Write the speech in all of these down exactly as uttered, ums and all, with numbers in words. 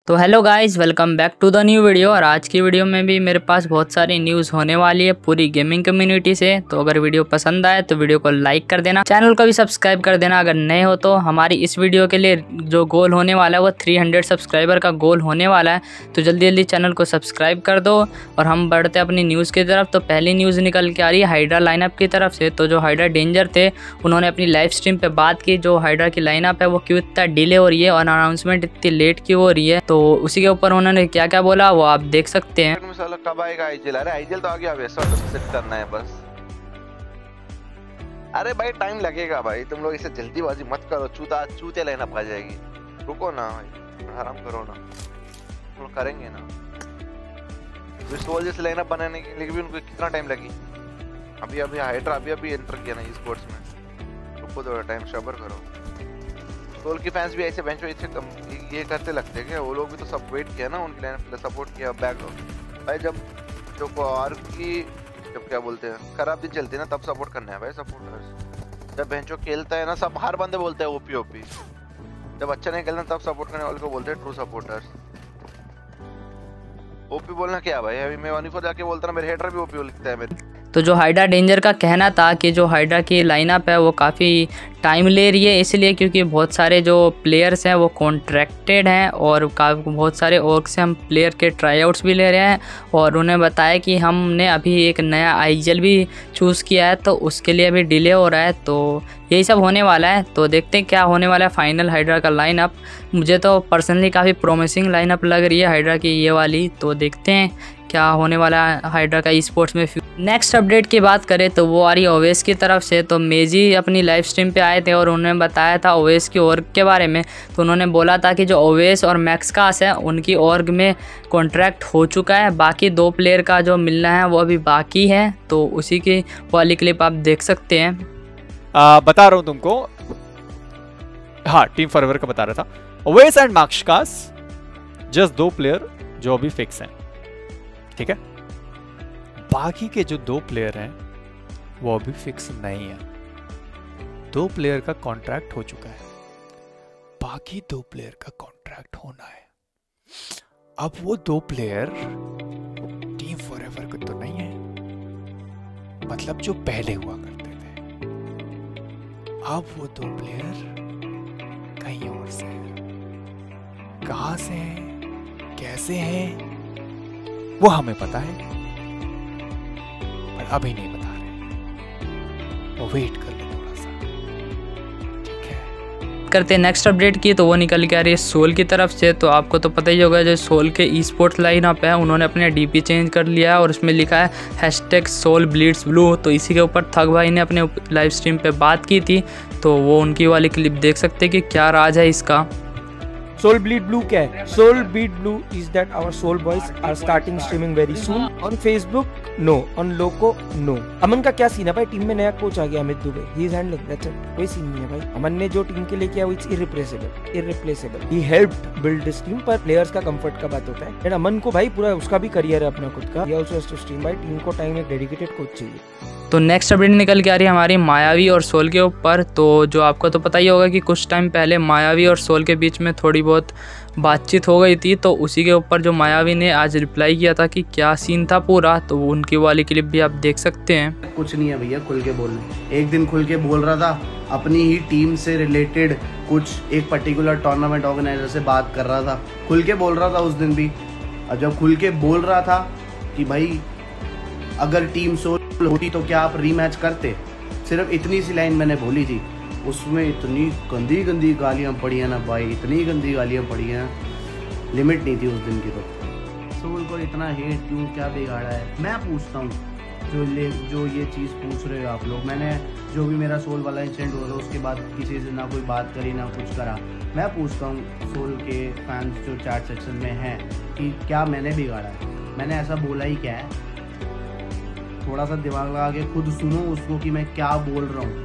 तो hello guys, welcome back to the new video. और आज की वीडियो में भी मेरे पास बहुत सारी न्यूज़ होने वाली है पूरी गेमिंग कम्युनिटी से। तो अगर वीडियो पसंद आए तो वीडियो को लाइक कर देना, चैनल को भी सब्सक्राइब कर देना अगर नए हो तो। हमारी इस वीडियो के लिए जो गोल होने वाला है वो तीन सौ सब्सक्राइबर का गोल होने वाला है। तो जल्दी जल्दी चैनल को सब्सक्राइब कर दो और हम बढ़ते अपनी न्यूज़ की तरफ। तो पहली न्यूज़ निकल के आ रही है हाइड्रा लाइनअप की तरफ से। तो जो हाइड्रा डेंजर थे उन्होंने अपनी लाइव स्ट्रीम पे बात की जो हाइड्रा की लाइनअप है वो क्यों इतना डिले हो रही है और अनाउंसमेंट इतनी लेट क्यों हो रही है। तो उसी के ऊपर उन्होंने क्या क्या बोला वो आप देख सकते हैं। कब आएगा आईजीएल? अरे आईजीएल तो आ गया, वैसा तो सेट करना है बस। अरे भाई टाइम लगेगा भाई, तुम लोग इसे जल्दीबाजी मत करो। चूता चूते लाइनअप आ जाएगी, रुको ना भाई, आराम करो ना, हम लोग करेंगे ना। विस्टोल जैसे लाइनअप बनाने के लिए भी उनको कितना टाइम लगी। अभी अभी हाइड्रा अभी अभी एंटर किया ना स्पोर्ट्स में, रुको थोड़ा टाइम, सब्र करो। सोल के फैंस भी ऐसे बेंच पे ऐसे ये करते लगते हैं क्या? वो लोग भी तो सब वेट किया ना, उनकी लाइन पे सपोर्ट किया बैक भाई। जब जो आर की जब क्या बोलते हैं खराब दिन चलती है ना तब सपोर्ट करना है भाई सपोर्टर्स। जब बेंचो खेलता है ना सब हर बंदे बोलते हैं ओपी ओपी, जब अच्छा नहीं खेलना तब सपोर्ट करने वाले को बोलते हैं ट्रू सपोर्टर्स। ओपी बोलना क्या भाई? अभी मैं वन फोर जाके बोलता ना मेरे हेडर भी ओपी लिखता है मेरे। तो जो हाइड्रा डेंजर का कहना था कि जो हाइड्रा की लाइनअप है वो काफ़ी टाइम ले रही है, इसलिए क्योंकि बहुत सारे जो प्लेयर्स हैं वो कॉन्ट्रैक्टेड हैं और बहुत सारे और से हम प्लेयर के ट्राईआउट्स भी ले रहे हैं। और उन्हें बताया कि हमने अभी एक नया आईजीएल भी चूज़ किया है तो उसके लिए अभी डिले हो रहा है। तो यही सब होने वाला है। तो देखते हैं क्या होने वाला है फाइनल हाइड्रा का लाइनअप। मुझे तो पर्सनली काफ़ी प्रोमिसिंग लाइनअप लग रही है हाइड्रा की ये वाली। तो देखते हैं क्या होने वाला है हाइड्रा का ई स्पोर्ट्स में। नेक्स्ट अपडेट की बात करें तो वो आ रही है ओवेस की तरफ से। तो मेजी अपनी लाइव स्ट्रीम पे आए थे और उन्होंने बताया था ओवेस की ऑर्ग के बारे में। तो उन्होंने बोला था कि जो ओवेस और मैक्सकास है उनकी ऑर्ग में कॉन्ट्रैक्ट हो चुका है, बाकी दो प्लेयर का जो मिलना है वो अभी बाकी है। तो उसी की वाली क्लिप आप देख सकते हैं। आ, बता रहा हूँ तुमको, हाँ टीम फॉरएवर का बता रहा था। ओवेस एंड मैक्सकास जस्ट दो प्लेयर जो अभी फिक्स हैं, ठीक है। बाकी के जो दो प्लेयर हैं वो अभी फिक्स नहीं है। दो प्लेयर का कॉन्ट्रैक्ट हो चुका है, बाकी दो प्लेयर का कॉन्ट्रैक्ट होना है। अब वो दो प्लेयर टीम फॉरएवर के तो नहीं है, मतलब जो पहले हुआ करते थे। अब वो दो प्लेयर कहीं और से हैं। कहां से हैं, कैसे हैं वो हमें पता है पर अभी नहीं बता रहे, वो वेट कर ले थोड़ा सा, ठीक है। करते हैं नेक्स्ट अपडेट की। तो वो निकल के आ रही है सोल की तरफ से। तो आपको तो पता ही होगा जो सोल के ई स्पोर्ट्स लाइनअप है उन्होंने अपने डीपी चेंज कर लिया है और उसमें लिखा है हैशटैग सोल ब्लीड्स ब्लू। तो इसी के ऊपर थग भाई ने अपने लाइव स्ट्रीम पे बात की थी। तो वो उनकी वाली क्लिप देख सकते हैं कि क्या राज है इसका। Soul Bleed Blue क्या है? Soul Bleed Blue is that our soul boys are starting streaming very soon on Facebook, no, on Loco, no. अमन का क्या सीन है भाई? टीम में नया कोच आ गया Amit Dubey, he is handling, that's it. कोई सीन नहीं है भाई। अमन ने जो टीम के लिए किया वो it's irreplaceable, irreplaceable. He helped build this team, पर प्लेयर्स का कंफर्ट का बात होता है। एंड अमन को भाई पूरा उसका भी करियर है अपना खुद का, he also has to stream भाई। टीम को टाइम एक डेडिकेटेड कोच चाहिए। तो नेक्स्ट अपडेट निकल के आ रही है हमारी मायावी और सोल के ऊपर। तो जो आपको तो पता ही होगा कि कुछ टाइम पहले मायावी और सोल के बीच में थोड़ी बहुत बातचीत हो गई थी। तो उसी के ऊपर जो मायावी ने आज रिप्लाई किया था कि क्या सीन था पूरा, तो उनकी वाली क्लिप भी आप देख सकते हैं। कुछ नहीं है भैया, खुल के बोलने। एक दिन खुल के बोल रहा था अपनी ही टीम से रिलेटेड कुछ एक पर्टिकुलर टूर्नामेंट ऑर्गेनाइजर से बात कर रहा था, खुल के बोल रहा था उस दिन भी। और जब खुल के बोल रहा था कि भाई अगर टीम सोल होती तो क्या आप रीमैच करते, सिर्फ इतनी सी लाइन मैंने बोली थी, उसमें इतनी गंदी गंदी गालियाँ पड़ी हैं ना भाई, इतनी गंदी गालियाँ पड़ी हैं, लिमिट नहीं थी उस दिन की। तो सोल को इतना हेट क्यों, क्या बिगाड़ा है? मैं पूछता हूँ जो ले जो ये चीज़ पूछ रहे हो आप लोग। मैंने जो भी मेरा सोल वाला इंसिडेंट हो रहा उसके बाद किसी से ना कोई बात करी ना कुछ करा। मैं पूछता हूँ सोल के फैंस जो चैट सेक्शन में हैं कि क्या मैंने बिगाड़ा है? मैंने ऐसा बोला ही क्या है? थोड़ा सा दिमाग लगा के खुद सुनो उसको कि मैं क्या बोल रहा हूँ।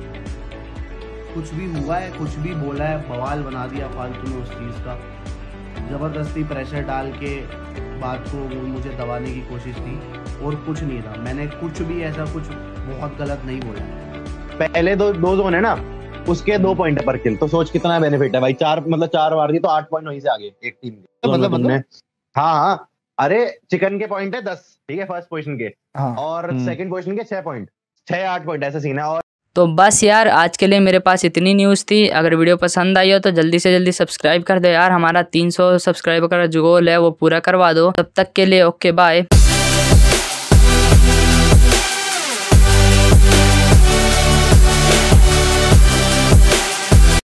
कुछ भी हुआ है, कुछ भी बोला है, बवाल बना दिया फालतू में उस चीज़ का। ज़बरदस्ती प्रेशर डाल के बात को मुझे दबाने की कोशिश थी और कुछ नहीं था। मैंने कुछ भी ऐसा कुछ बहुत गलत नहीं बोला। पहले दो दो जोन है ना, उसके दो पॉइंट है पर किल। तो सोच कितना बेनिफिट है भाई, चार मतलब चार मार दी तो आठ पॉइंट वहीं से आगे एक टीम के। तो मतलब तुमने हाँ हाँ अरे चिकन के पॉइंट है दस, ठीक है, फर्स्ट पोजीशन के, हाँ। और सेकंड पोजीशन के छह पॉइंट, छह आठ पॉइंट ऐसा सीन है। और तो बस यार आज के लिए मेरे पास इतनी न्यूज़ थी। अगर वीडियो पसंद आई हो तो जल्दी से जल्दी सब्सक्राइब कर दो यार, हमारा तीन सौ सब्सक्राइबर का जो गोल है वो पूरा करवा दो। तब तक के लिए ओके बाय।